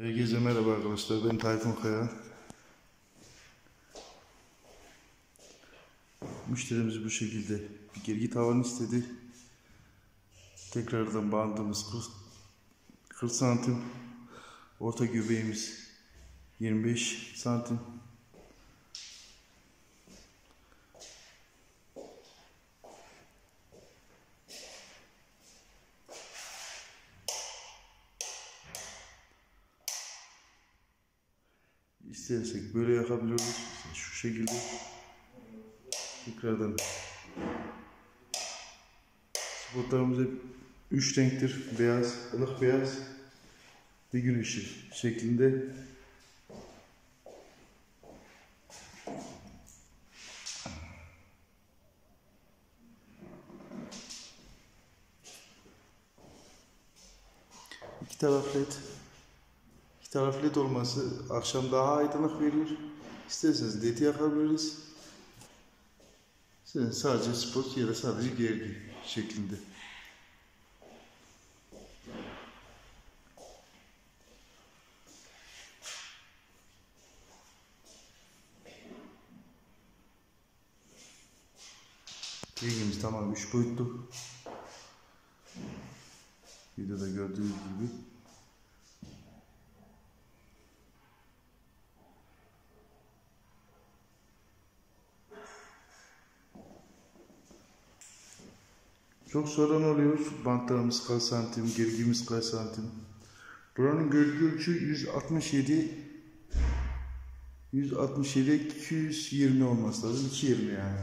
Herkese merhaba arkadaşlar, ben Tayfun Kaya. Müşterimiz bu şekilde bir gergi tavan istedi. Tekrardan bandımız 40 santim. Orta göbeğimiz 25 santim. İstersek böyle yakabiliyoruz. Şu şekilde. Tekrardan spotlarımız hep 3 renktir. Beyaz, ılık beyaz ve gün ışığı şeklinde. İki taraf led olması akşam daha aydınlık veriyor. İsterseniz led yakabiliriz. Sadece spot ya da sadece gergi şeklinde. Gergimiz tamam 3 boyutlu. Videoda gördüğünüz gibi. Çok soran oluyor. Bantlarımız kaç santim, gergimiz kaç santim. Buranın gergi ölçü 167 220 olması lazım. 220 yani.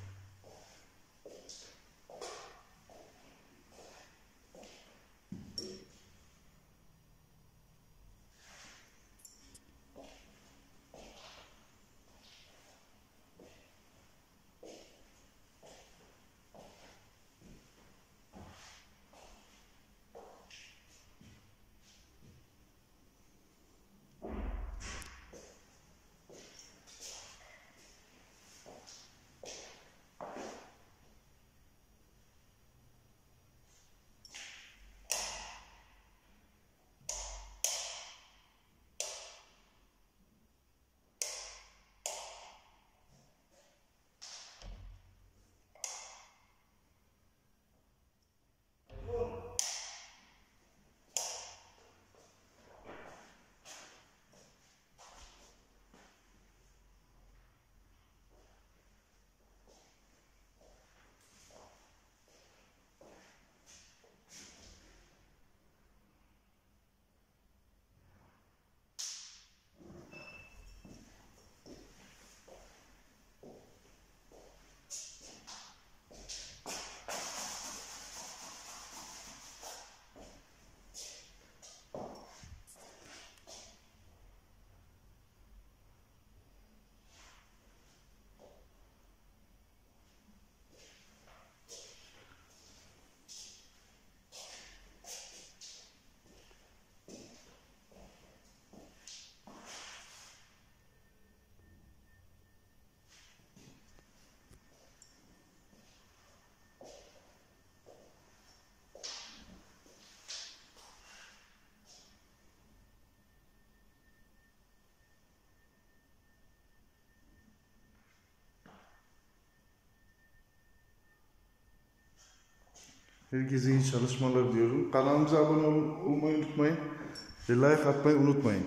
Herkese iyi çalışmalar diyorum. Kanalımıza abone olmayı unutmayın ve like atmayı unutmayın.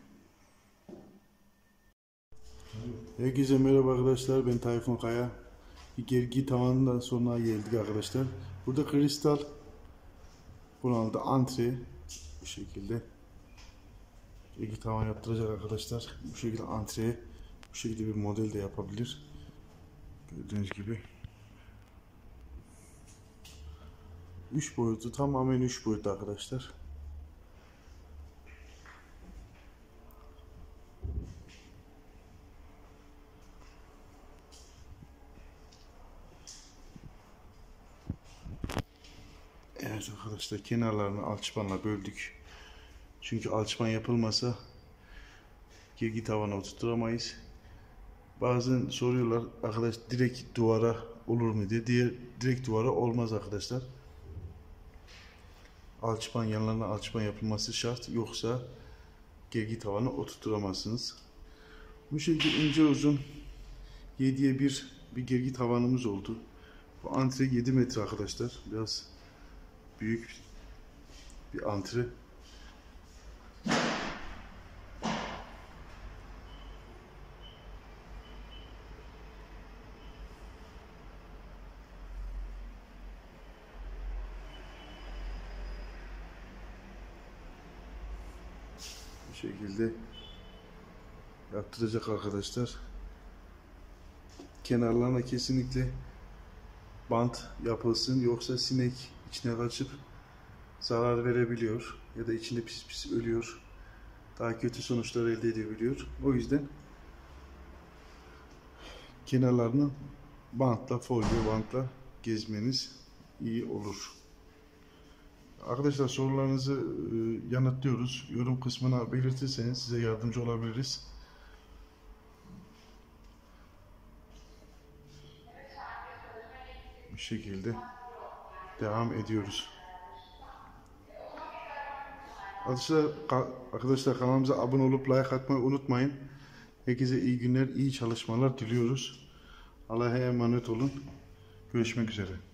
Herkese merhaba arkadaşlar, ben Tayfun Kaya. Bir gergi tavanından sonra geldik arkadaşlar. Burada kristal, bunun da antre bu şekilde. Gergi tavan yaptıracak arkadaşlar. Bu şekilde antreye bu şekilde bir model de yapabilir. Gördüğünüz gibi. 3 boyutu, tamamen 3 boyutlu arkadaşlar. Evet arkadaşlar, kenarlarını alçıpanla böldük. Çünkü alçıpan yapılmasa gergi tavana oturtamayız. Bazen soruyorlar arkadaş, direkt duvara olur mu diye. Direkt duvara olmaz arkadaşlar. Alçıpan, yanlarına alçıpan yapılması şart. Yoksa gergi tavanı oturtamazsınız. Bu şekilde ince uzun 7'ye 1 gergi tavanımız oldu. Bu antre 7 metre arkadaşlar. Biraz büyük bir antre. Bu şekilde yaptıracak arkadaşlar. Kenarlarına kesinlikle bant yapılsın, yoksa sinek içine kaçıp zarar verebiliyor ya da içinde pis pis ölüyor. Daha kötü sonuçlar elde edebiliyor. O yüzden kenarlarını bantla, folyo bantla gezmeniz iyi olur. Arkadaşlar, sorularınızı yanıtlıyoruz. Yorum kısmına belirtirseniz size yardımcı olabiliriz. Bu şekilde devam ediyoruz. Arkadaşlar kanalımıza abone olup like atmayı unutmayın. Herkese iyi günler, iyi çalışmalar diliyoruz. Allah'a emanet olun. Görüşmek üzere.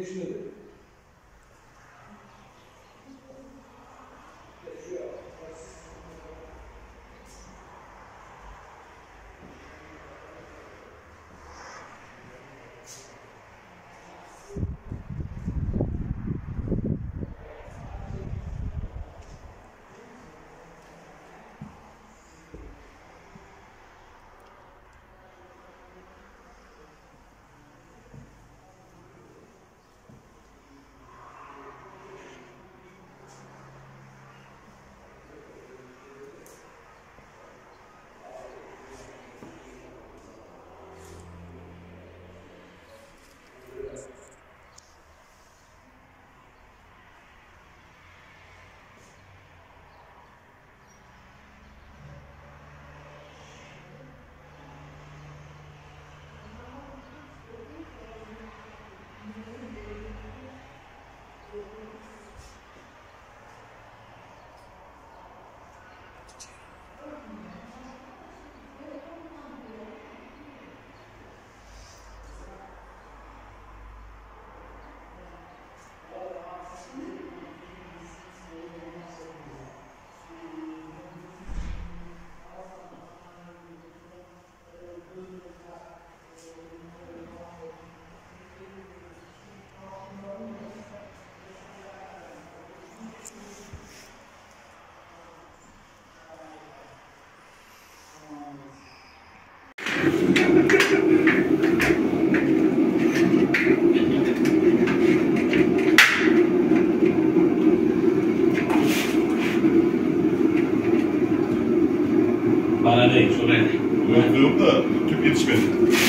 Bana değil, şuraya değil. Yok da tüp yetişmedi.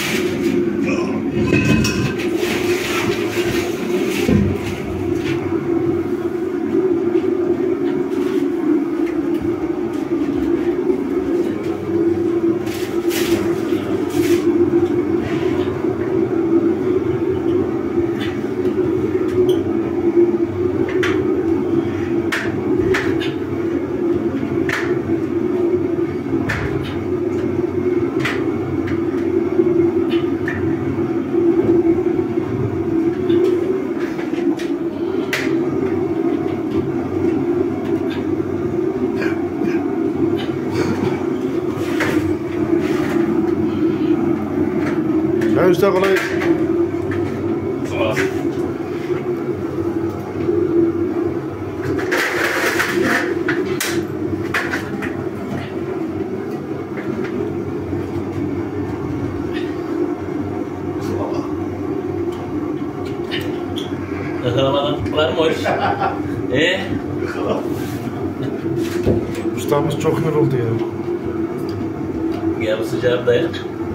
Çay usta kolay. Sağ olasın. Ihlamadan var mı o iş? Ustamız çok yoruldu ya. Gel bu sıcağı dayan.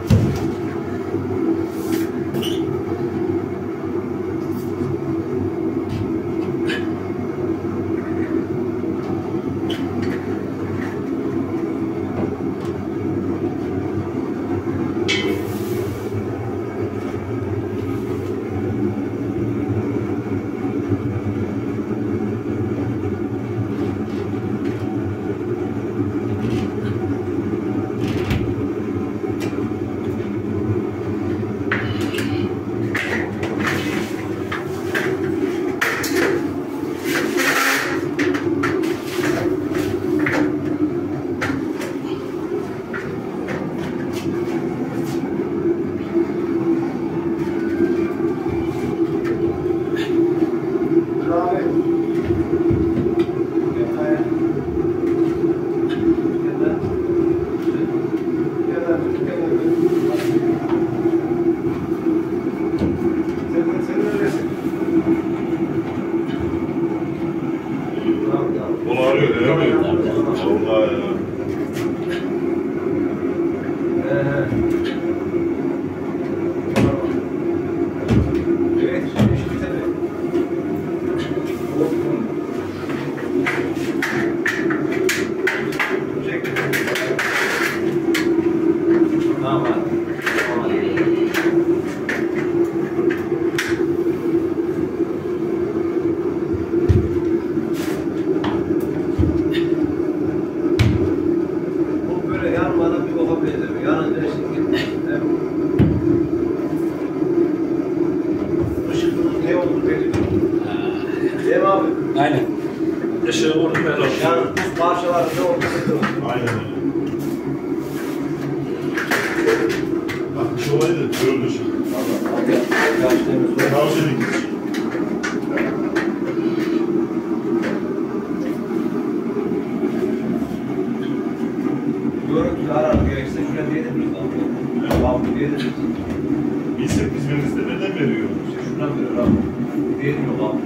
Onu arıyor değil mi? Allah ya. Ne oldu belli Aynen. Işığı vurdum ben oraya. Yani bu parçalarında ortada Aynen öyle. Bak şu olayı da görülür. Tavsiyelik için. görüntü arar gerekirse şuraya diyelim mi? Tamam diyelim. Bilsek hizmetimizi de neden veriyor? Şuradan verir abi. Diyelim yok abi.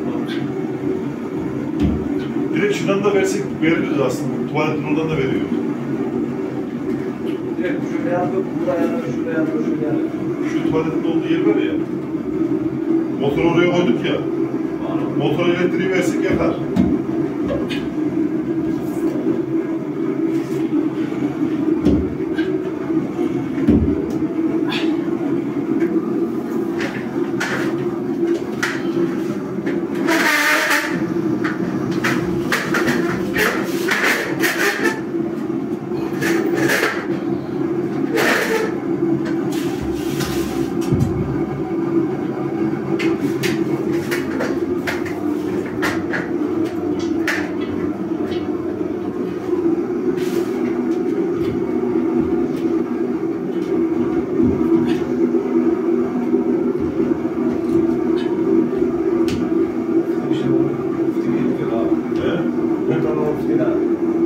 Direkt şuradan da versek veririz aslında. Tuvaletin oradan da veriyor. Direkt şöyle yapıp buraya yanıyor, şuraya yanıyor, şuraya yanıyor. Şu tuvaletin olduğu yer var ya. Motoru oraya koyduk ya. Motor elektriği versek yakar. İşte bu ufti diyor abi. He? Motorun ufti abi.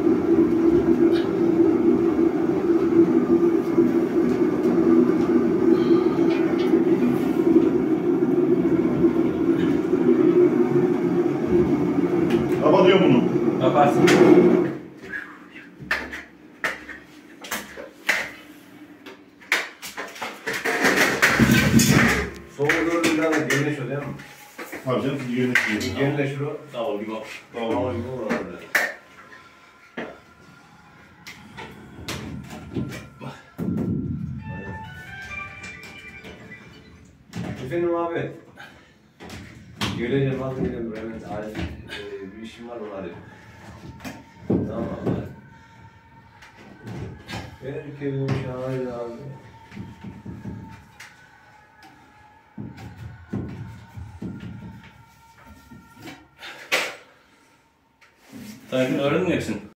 Kapatıyor bunu. Yaparsın. Soğuk gördüğünden de gerileşiyor değil mi? Tabii canım yönetiyor. Gerileşiyor. Davul gibi. Tamam. Ama gibi olur abi. Efendim abi. Geleceğim abi geleceğim. Evet, acil bir işim var onu arayayım. Tamam abi. Benim köyüm şahane abi. Tayfun öğrenmeyeceksin.